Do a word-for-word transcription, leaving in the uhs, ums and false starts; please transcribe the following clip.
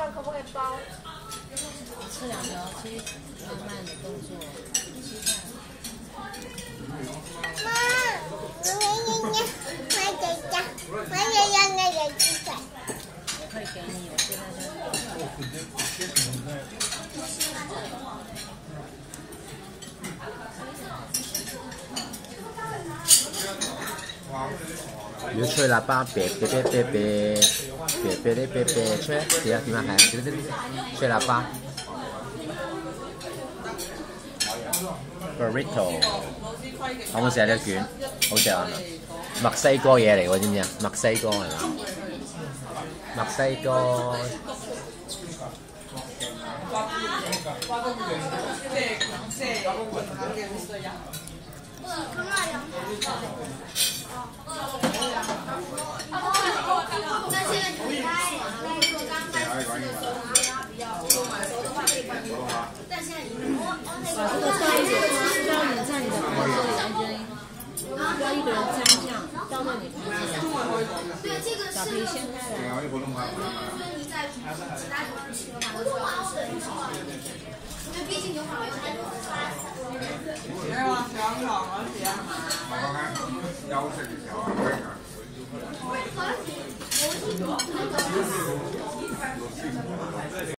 可不可以包？ 吃两条，切慢慢的动作，切菜。 妈，我要要要买这个，我要要那个鸡腿。 我可以给你，我现在就。 要吹喇叭，别别别别别别别别别别吹，點啊點啊係啊，對對對，吹喇叭。burrito， 可唔可以食呢卷？好正啊！墨西哥嘢嚟喎，知唔知啊？墨西哥係嘛？墨西哥。 把这个倒一点，倒一点在你的盘子里，安娟，要一个人沾酱倒到你盘子里，把皮掀开来。因为毕竟牛排没有太多。没有啊，香港啊，是啊。我刚刚休息嘅時候啊，